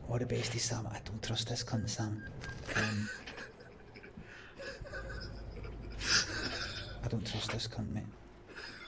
All the best, Sam. I don't trust this cunt, Sam. I don't trust this cunt, mate.